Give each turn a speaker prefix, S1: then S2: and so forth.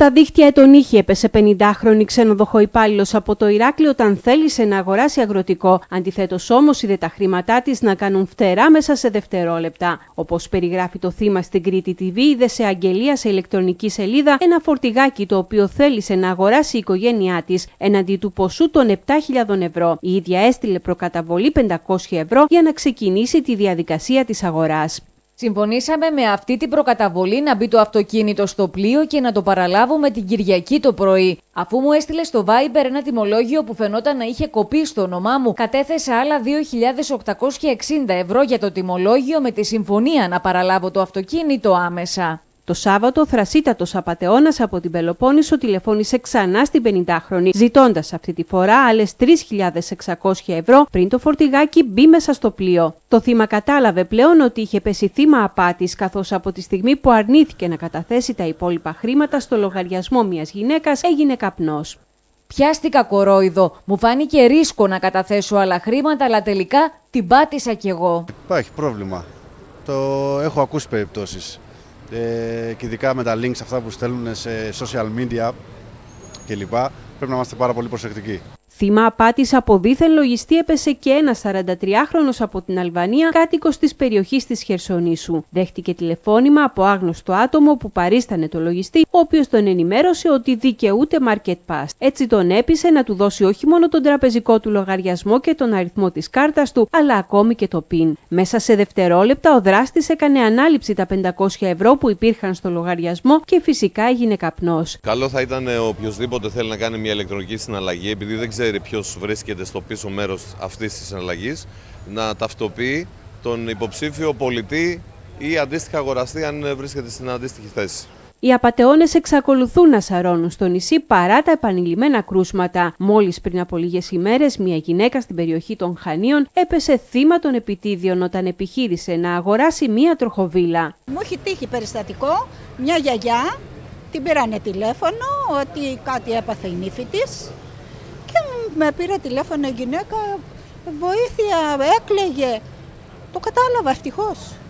S1: Στα δίχτυα Ετονίχη έπεσε 50χρονη ξενοδοχοϊπάλληλος από το Ηράκλειο όταν θέλησε να αγοράσει αγροτικό. Αντιθέτως όμως είδε τα χρήματά της να κάνουν φτερά μέσα σε δευτερόλεπτα. Όπως περιγράφει το θύμα στην Κρήτη TV, είδε σε αγγελία σε ηλεκτρονική σελίδα ένα φορτηγάκι το οποίο θέλησε να αγοράσει η οικογένειά της έναντι του ποσού των 7.000 ευρώ. Η ίδια έστειλε προκαταβολή 500 ευρώ για να ξεκινήσει τη διαδικασία της αγοράς.
S2: Συμφωνήσαμε με αυτή την προκαταβολή να μπει το αυτοκίνητο στο πλοίο και να το παραλάβουμε την Κυριακή το πρωί. Αφού μου έστειλε στο Viber ένα τιμολόγιο που φαινόταν να είχε κοπεί στο όνομά μου, κατέθεσα άλλα 2.860 ευρώ για το τιμολόγιο με τη συμφωνία να παραλάβω το αυτοκίνητο άμεσα.
S1: Το Σάββατο, ο θρασίτατος απατεώνας από την Πελοπόννησο τηλεφώνησε ξανά στην 50χρονη, ζητώντας αυτή τη φορά άλλες 3.600 ευρώ πριν το φορτηγάκι μπει μέσα στο πλοίο. Το θύμα κατάλαβε πλέον ότι είχε πέσει θύμα απάτης, καθώς από τη στιγμή που αρνήθηκε να καταθέσει τα υπόλοιπα χρήματα στο λογαριασμό μιας γυναίκας, έγινε καπνός.
S2: Πιάστηκα κορόιδο. Μου φάνηκε ρίσκο να καταθέσω άλλα χρήματα, αλλά τελικά την πάτησα κι εγώ.
S3: Υπάρχει πρόβλημα. Το έχω ακούσει περιπτώσεις. Και ειδικά με τα links αυτά που στέλνουν σε social media κλπ. Πρέπει να είμαστε πάρα πολύ προσεκτικοί.
S1: Θύμα απάτης από δίθεν λογιστή έπεσε και ένας 43χρονος από την Αλβανία, κάτοικος της περιοχής της Χερσονήσου. Δέχτηκε τηλεφώνημα από άγνωστο άτομο που παρίστανε το λογιστή, ο οποίος τον ενημέρωσε ότι δικαιούται Market Pass. Έτσι τον έπεισε να του δώσει όχι μόνο τον τραπεζικό του λογαριασμό και τον αριθμό της κάρτας του, αλλά ακόμη και το PIN. Μέσα σε δευτερόλεπτα ο δράστης έκανε ανάληψη τα 500 ευρώ που υπήρχαν στο λογαριασμό και φυσικά έγινε καπνός.
S4: Καλό θα ήταν οποιοδήποτε θέλει να κάνει μια ηλεκτρονική συναλλαγή, επειδή δεν ξέρει ποιος βρίσκεται στο πίσω μέρος αυτής της συναλλαγής, να ταυτοποιεί τον υποψήφιο πολιτή ή αντίστοιχα αγοραστή αν βρίσκεται στην αντίστοιχη θέση.
S1: Οι απατεώνες εξακολουθούν να σαρώνουν στο νησί παρά τα επανειλημμένα κρούσματα. Μόλις πριν από λίγες ημέρες, μια γυναίκα στην περιοχή των Χανίων έπεσε θύμα των επιτίδιων όταν επιχείρησε να αγοράσει μια τροχοβίλα.
S5: Μου έχει τύχει περιστατικό, μια γιαγιά, την πήρανε τηλέφωνο ότι κάτι έπαθε η νύφη της. Και με πήρε τηλέφωνο η γυναίκα, βοήθεια, έκλαιγε. Το κατάλαβα ευτυχώς.